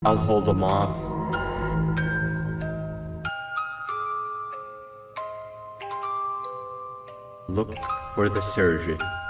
I'll hold them off. Look for the surgeon.